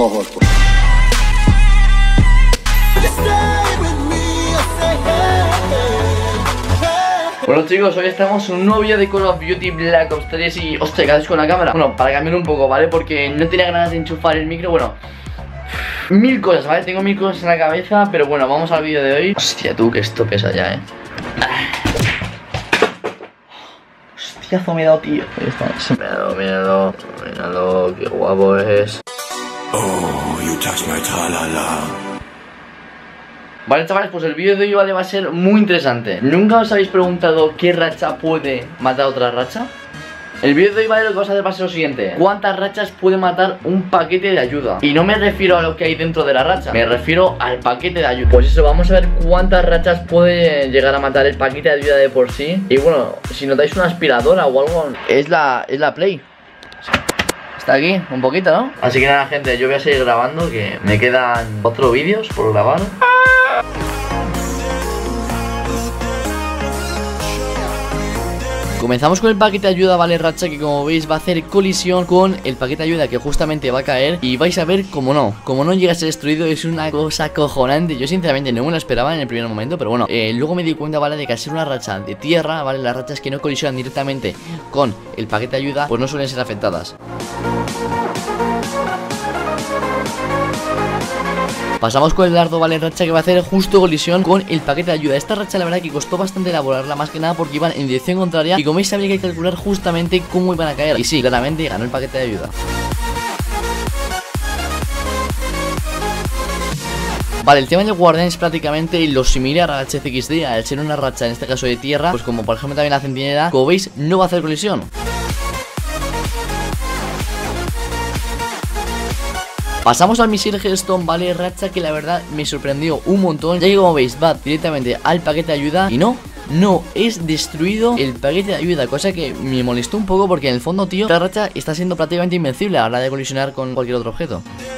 mejor, pues. Bueno chicos, hoy estamos en un nuevo vídeo de Call of Duty Black Ops 3 y... Hostia, ¿qué haces con la cámara? Bueno, para cambiar un poco, ¿vale? Porque no tenía ganas de enchufar el micro, bueno... Mil cosas, ¿vale? Tengo mil cosas en la cabeza, pero bueno, vamos al vídeo de hoy. Hostia, tú, que esto pesa ya, Hostiazo me he dado, tío. Ahí está. Míralo, míralo, qué guapo es. Oh, you touch my tra-la-la. Vale chavales, pues el vídeo de hoy va a ser muy interesante. ¿Nunca os habéis preguntado qué racha puede matar otra racha? El vídeo de hoy lo que vamos a hacer va a ser lo siguiente: ¿cuántas rachas puede matar un paquete de ayuda? Y no me refiero a lo que hay dentro de la racha, me refiero al paquete de ayuda. Pues eso, vamos a ver cuántas rachas puede llegar a matar el paquete de ayuda de por sí. Y bueno, si notáis una aspiradora o algo, es la Play. Está aquí, un poquito, ¿no? Así que nada gente, yo voy a seguir grabando, que me quedan 4 vídeos por grabar. Comenzamos con el paquete de ayuda, vale, racha, que como veis va a hacer colisión con el paquete de ayuda que justamente va a caer. Y vais a ver como no llega a ser destruido. Es una cosa cojonante. Yo sinceramente no me lo esperaba en el primer momento, pero bueno, luego me di cuenta, vale, de que al ser una racha de tierra, vale, las rachas que no colisionan directamente con el paquete de ayuda, pues no suelen ser afectadas. Pasamos con el dardo, vale, racha, que va a hacer justo colisión con el paquete de ayuda. Esta racha la verdad que costó bastante elaborarla, más que nada porque iban en dirección contraria. Y como veis había que calcular justamente cómo iban a caer. Y sí, claramente ganó el paquete de ayuda. Vale, el tema del guardián es prácticamente lo similar al HCXD. Al ser una racha, en este caso de tierra, pues como por ejemplo también la centinela, como veis no va a hacer colisión. Pasamos al misil Headstone, vale, racha, que la verdad me sorprendió un montón. Ya que como veis va directamente al paquete de ayuda y no es destruido el paquete de ayuda, cosa que me molestó un poco porque en el fondo, tío, esta racha está siendo prácticamente invencible a la hora de colisionar con cualquier otro objeto.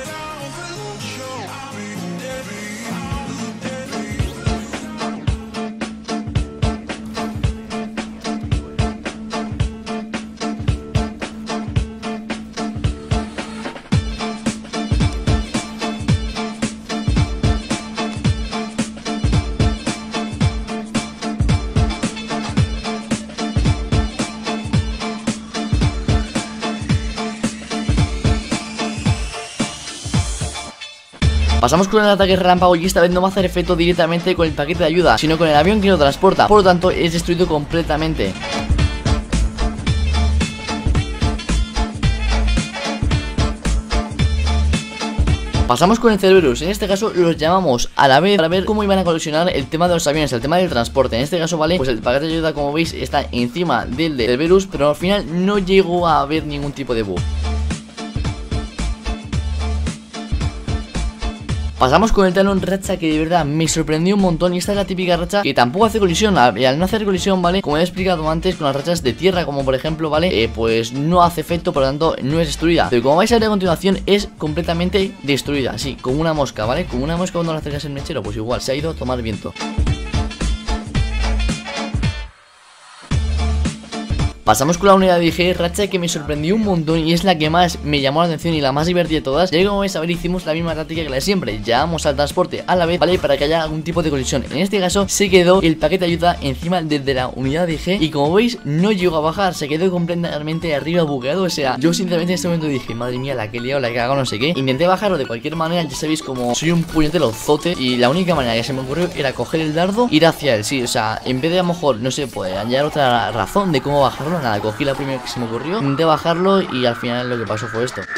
Pasamos con el ataque relámpago y esta vez no va a hacer efecto directamente con el paquete de ayuda, sino con el avión que lo transporta. Por lo tanto es destruido completamente. Pasamos con el Cerberus. En este caso los llamamos a la vez para ver cómo iban a colisionar el tema de los aviones, el tema del transporte. En este caso, vale, pues el paquete de ayuda, como veis, está encima del de Cerberus, pero al final no llegó a haber ningún tipo de bug. Pasamos con el Talon, racha que de verdad me sorprendió un montón. Y esta es la típica racha que tampoco hace colisión. Y al no hacer colisión, vale, como he explicado antes, con las rachas de tierra, como por ejemplo, vale, pues no hace efecto, por lo tanto no es destruida. Pero como vais a ver a continuación, es completamente destruida, así, como una mosca, vale. Como una mosca cuando le acercas el mechero, pues igual, se ha ido a tomar viento. Pasamos con la unidad de IG, racha que me sorprendió un montón y es la que más me llamó la atención y la más divertida de todas. Ya que como vais a ver, hicimos la misma táctica que la de siempre, llevamos al transporte a la vez, vale, para que haya algún tipo de colisión. En este caso se quedó el paquete de ayuda encima de la unidad de IG y como veis no llegó a bajar, se quedó completamente arriba bugueado. O sea, yo sinceramente en este momento dije, madre mía, la que he liado, la que hago, no sé qué. Intenté bajarlo de cualquier manera, ya sabéis como soy un puñetero zote y la única manera que se me ocurrió era coger el dardo, ir hacia él, sí, o sea, en vez de a lo mejor, no sé, pues hallar otra razón de cómo bajarlo, nada, cogí la primera que se me ocurrió, intenté bajarlo y al final lo que pasó fue esto.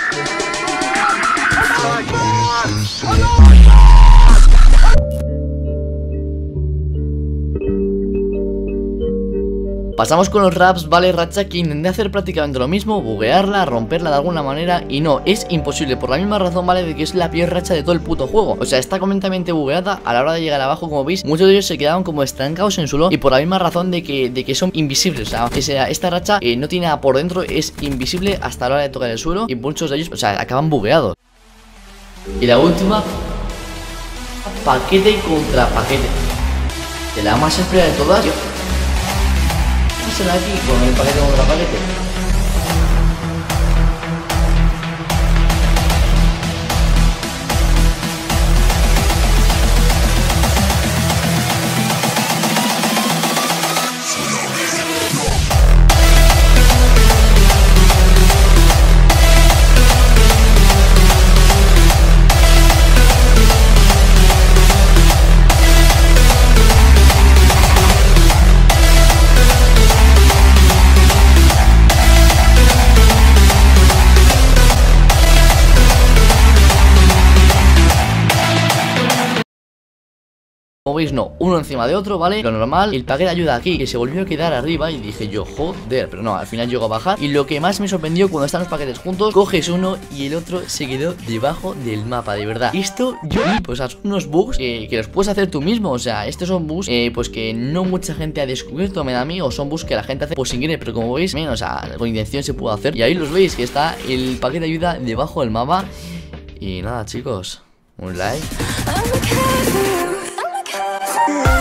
Pasamos con los raps, vale, racha, que intenté hacer prácticamente lo mismo, buguearla, romperla de alguna manera y no, es imposible, por la misma razón, vale, de que es la peor racha de todo el puto juego. O sea, está completamente bugueada. A la hora de llegar abajo, como veis, muchos de ellos se quedaban como estancados en suelo y por la misma razón de que son invisibles. O sea, esta racha no tiene nada por dentro, es invisible hasta la hora de tocar el suelo y muchos de ellos, o sea, acaban bugueados. Y la última, paquete contra paquete, de la más fea de todas. Aquí con el paquete contra paquete. veis no, uno encima de otro, ¿vale? Lo normal, el paquete de ayuda aquí, que se volvió a quedar arriba. Y dije yo, joder, pero no, al final llegó a bajar. Y lo que más me sorprendió, cuando están los paquetes juntos, coges uno y el otro se quedó debajo del mapa, de verdad. Esto yo pues son unos bugs que los puedes hacer tú mismo. O sea, estos son bugs pues que no mucha gente ha descubierto, me da a mí. O son bugs que la gente hace pues sin querer, pero como veis, o sea, con intención se puede hacer. Y ahí los veis, que está el paquete de ayuda debajo del mapa. Y nada, chicos, un like.